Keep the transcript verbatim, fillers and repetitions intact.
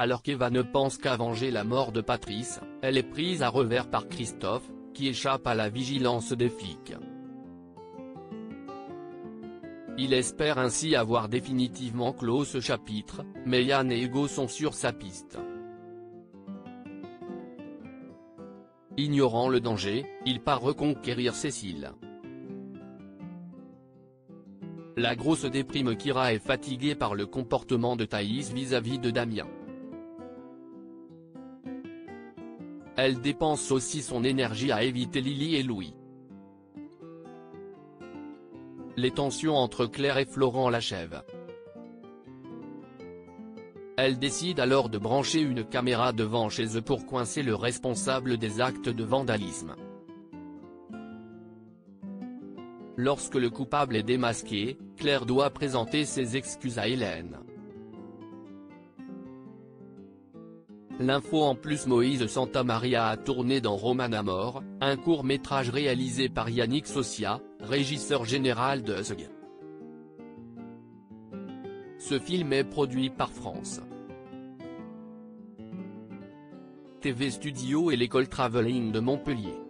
Alors qu'Eva ne pense qu'à venger la mort de Patrice, elle est prise à revers par Christophe, qui échappe à la vigilance des flics. Il espère ainsi avoir définitivement clos ce chapitre, mais Yann et Hugo sont sur sa piste. Ignorant le danger, il part reconquérir Cécile. La grosse déprime Kira est fatiguée par le comportement de Thaïs vis-à-vis de Damien. Elle dépense aussi son énergie à éviter Lily et Louis. Les tensions entre Claire et Florent l'achèvent. Elle décide alors de brancher une caméra devant chez eux pour coincer le responsable des actes de vandalisme. Lorsque le coupable est démasqué, Claire doit présenter ses excuses à Hélène. L'info en plus Moïse Santamaria a tourné dans Roman à mort, un court-métrage réalisé par Yannick Socia, régisseur général de Zug. Ce film est produit par France T V Studio et l'école Travelling de Montpellier.